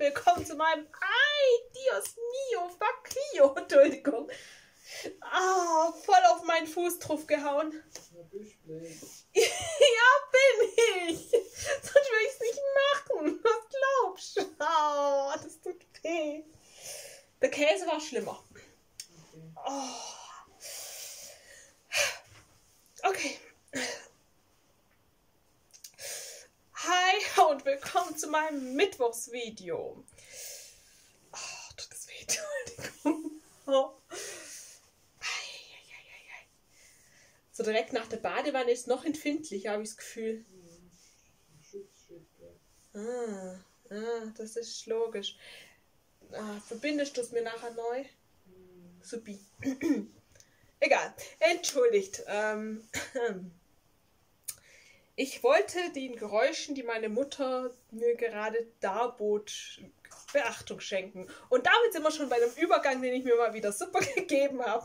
willkommen zu meinem Dios mio, fuck you, Entschuldigung. Voll auf meinen Fuß drauf gehauen. Ja, bin ich. Sonst will ich es nicht machen. Was glaubst du? Das tut weh. Der Käse war schlimmer. Okay. Hi und willkommen zu meinem Mittwochsvideo. Tut das weh, Entschuldigung. So direkt nach der Badewanne ist es noch empfindlicher, habe ich das Gefühl. Das ist logisch. Verbindest du es mir nachher neu? Supi. Egal. Entschuldigt. Ich wollte den Geräuschen, die meine Mutter mir gerade darbot, Beachtung schenken. Und damit sind wir schon bei einem Übergang, den ich mir mal wieder super gegeben habe.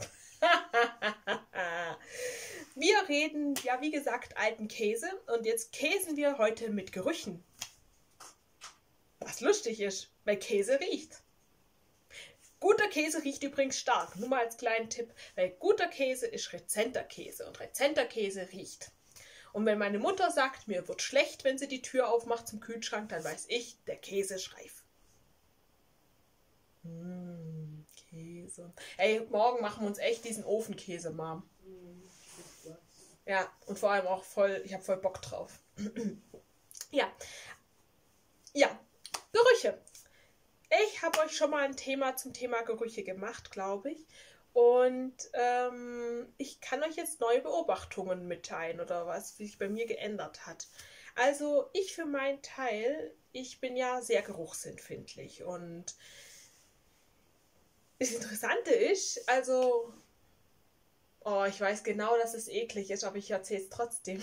Wir reden, ja wie gesagt, alten Käse. Und jetzt käsen wir heute mit Gerüchen. Was lustig ist, weil Käse riecht. Guter Käse riecht übrigens stark. Nur mal als kleinen Tipp. Weil guter Käse ist rezenter Käse. Und rezenter Käse riecht. Und wenn meine Mutter sagt, mir wird schlecht, wenn sie die Tür aufmacht zum Kühlschrank, dann weiß ich, der Käse ist reif. Käse. Ey, morgen machen wir uns echt diesen Ofenkäse, Mom. Ja, und vor allem auch voll, ich habe voll Bock drauf. Ja, Gerüche. Ich habe euch schon mal ein Thema zum Thema Gerüche gemacht, glaube ich. Und ich kann euch jetzt neue Beobachtungen mitteilen oder was, wie sich bei mir geändert hat. Also ich für meinen Teil, ich bin ja sehr geruchsempfindlich. Und das Interessante ist, also, ich weiß genau, dass es eklig ist, aber ich erzähle es trotzdem.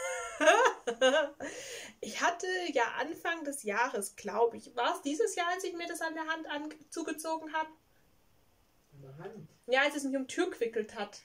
Ich hatte ja Anfang des Jahres, glaube ich, war es dieses Jahr, als ich mir das an der Hand zugezogen habe? An der Hand? Ja, als es mich um die Tür gewickelt hat.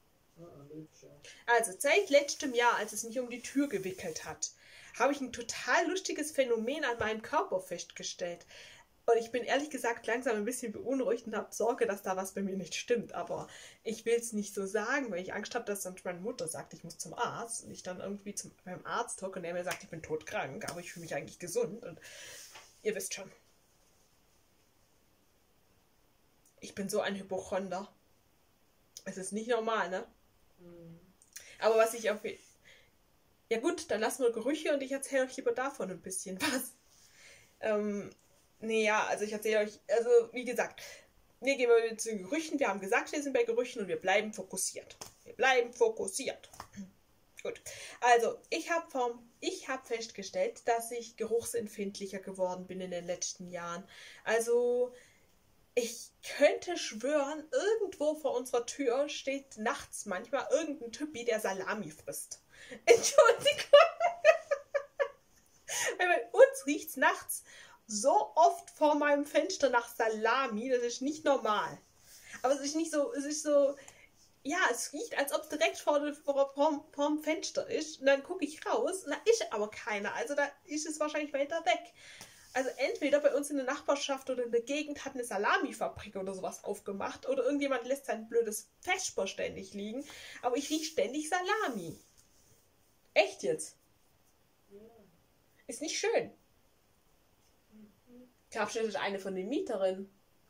Also seit letztem Jahr, als es mich um die Tür gewickelt hat, habe ich ein total lustiges Phänomen an meinem Körper festgestellt. Und ich bin ehrlich gesagt langsam ein bisschen beunruhigt und habe Sorge, dass da was bei mir nicht stimmt. Aber ich will es nicht so sagen, weil ich Angst habe, dass sonst meine Mutter sagt, ich muss zum Arzt. Und ich dann irgendwie beim Arzt hocke und der mir sagt, ich bin todkrank, aber ich fühle mich eigentlich gesund. Und ihr wisst schon. Ich bin so ein Hypochonder. Es ist nicht normal, ne? Aber was ich auf... Ja gut, dann lassen wir Gerüche und ich erzähle euch lieber davon ein bisschen was. Also ich erzähle euch, also wie gesagt, wir gehen mal zu den Gerüchen. Wir haben gesagt, wir sind bei Gerüchen und wir bleiben fokussiert. Gut, also ich habe festgestellt, dass ich geruchsempfindlicher geworden bin in den letzten Jahren. Also ich könnte schwören, irgendwo vor unserer Tür steht nachts manchmal irgendein Typi, der Salami frisst. Entschuldigung. Bei uns riecht es nachts so oft vor meinem Fenster nach Salami, das ist nicht normal. Aber es ist nicht so, ja, es riecht, als ob es direkt vorm Fenster ist. Und dann gucke ich raus und da ist aber keiner. Also da ist es wahrscheinlich weiter weg. Also entweder bei uns in der Nachbarschaft oder in der Gegend hat eine Salamifabrik oder sowas aufgemacht oder irgendjemand lässt sein blödes Vesper ständig liegen. Aber ich rieche ständig Salami. Echt jetzt? Ist nicht schön. Ich glaube, das ist eine von den Mieterinnen.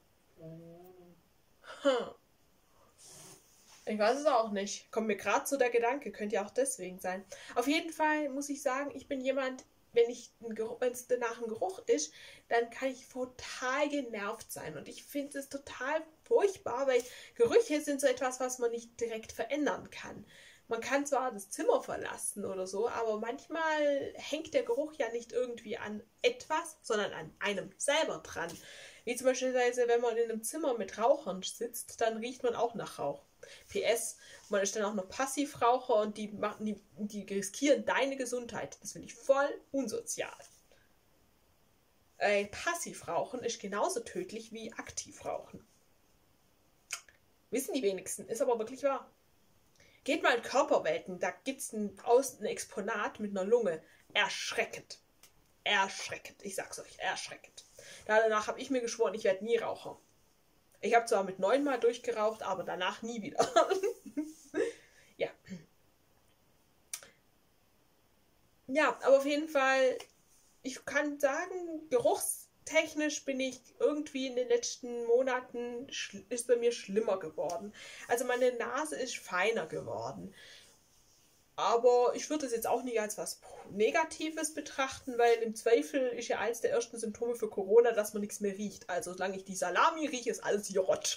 Ich weiß es auch nicht. Kommt mir gerade so der Gedanke, könnte ja auch deswegen sein. Auf jeden Fall muss ich sagen, ich bin jemand, wenn es nach dem Geruch ist, dann kann ich total genervt sein. Und ich finde es total furchtbar, weil Gerüche sind so etwas, was man nicht direkt verändern kann. Man kann zwar das Zimmer verlassen oder so, aber manchmal hängt der Geruch ja nicht irgendwie an etwas, sondern an einem selber dran. Wie zum Beispiel, wenn man in einem Zimmer mit Rauchern sitzt, dann riecht man auch nach Rauch. PS, man ist dann auch noch Passivraucher und die riskieren deine Gesundheit. Das finde ich voll unsozial. Passivrauchen ist genauso tödlich wie Aktivrauchen. Wissen die wenigsten, ist aber wirklich wahr. Geht mal in Körperwelten, da gibt es ein Exponat mit einer Lunge. Erschreckend. erschreckend. Ich sag's euch, erschreckend. Danach habe ich mir geschworen, ich werde nie Raucher. Ich habe zwar mit 9 Mal durchgeraucht, aber danach nie wieder. Ja. Ja, aber auf jeden Fall, ich kann sagen, geruchstechnisch bin ich irgendwie in den letzten Monaten, ist bei mir schlimmer geworden. Also meine Nase ist feiner geworden. Aber ich würde es jetzt auch nicht als was Negatives betrachten, weil im Zweifel ist ja eins der ersten Symptome für Corona, dass man nichts mehr riecht. Also solange ich die Salami rieche, ist alles Jrott.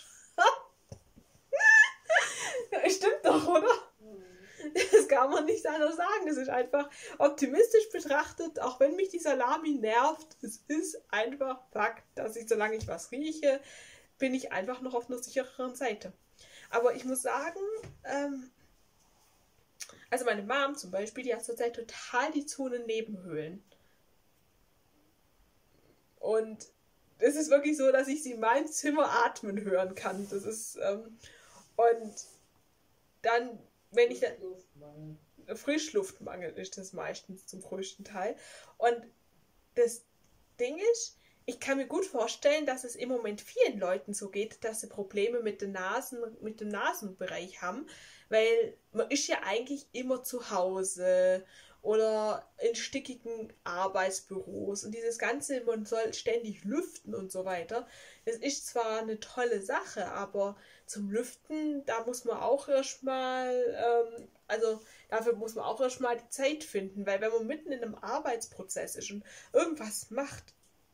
Stimmt doch, oder? Das kann man nicht anders sagen. Das ist einfach optimistisch betrachtet, auch wenn mich die Salami nervt, es ist einfach Fakt, dass ich, solange ich was rieche, bin ich einfach noch auf einer sichereren Seite. Aber ich muss sagen, also meine Mom zum Beispiel, die hat zurzeit total die Zonennebenhöhlen. Und es ist wirklich so, dass ich sie in meinem Zimmer atmen hören kann. Das ist, und dann, wenn ich dann... Frischluftmangel ist das meistens zum größten Teil. Und das Ding ist, ich kann mir gut vorstellen, dass es im Moment vielen Leuten so geht, dass sie Probleme mit den Nasen, mit dem Nasenbereich haben, weil man ist ja eigentlich immer zu Hause oder in stickigen Arbeitsbüros und dieses Ganze, man soll ständig lüften und so weiter. Das ist zwar eine tolle Sache, aber zum Lüften, da muss man auch erstmal, also dafür muss man auch erstmal die Zeit finden, weil wenn man mitten in einem Arbeitsprozess ist und irgendwas macht,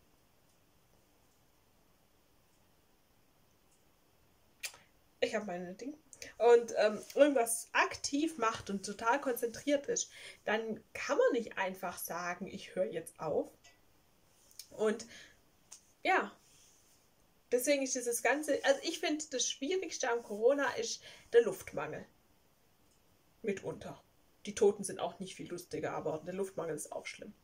ich habe meine Dinge, und irgendwas aktiv macht und total konzentriert ist, dann kann man nicht einfach sagen, ich höre jetzt auf. Und ja, deswegen ist dieses Ganze, also ich finde, das Schwierigste am Corona ist der Luftmangel. Mitunter. Die Toten sind auch nicht viel lustiger, aber der Luftmangel ist auch schlimm.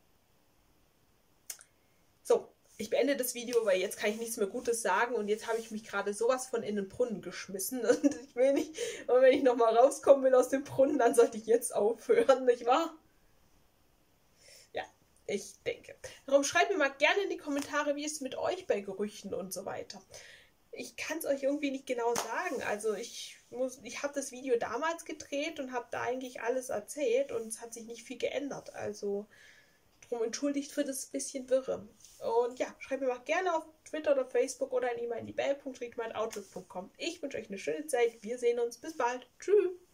So, ich beende das Video, weil jetzt kann ich nichts mehr Gutes sagen und jetzt habe ich mich gerade sowas von in den Brunnen geschmissen und ich will nicht, und wenn ich nochmal rauskommen will aus dem Brunnen, dann sollte ich jetzt aufhören, nicht wahr? Ja, ich denke. Darum schreibt mir mal gerne in die Kommentare, wie es mit euch bei Gerüchen und so weiter. Ich kann es euch irgendwie nicht genau sagen. Also ich habe das Video damals gedreht und habe da eigentlich alles erzählt und es hat sich nicht viel geändert. Also drum entschuldigt für das bisschen Wirre. Und ja, schreibt mir mal gerne auf Twitter oder Facebook oder eine E-Mail an die bell.riedmann@outlook.com. Ich wünsche euch eine schöne Zeit. Wir sehen uns. Bis bald. Tschüss.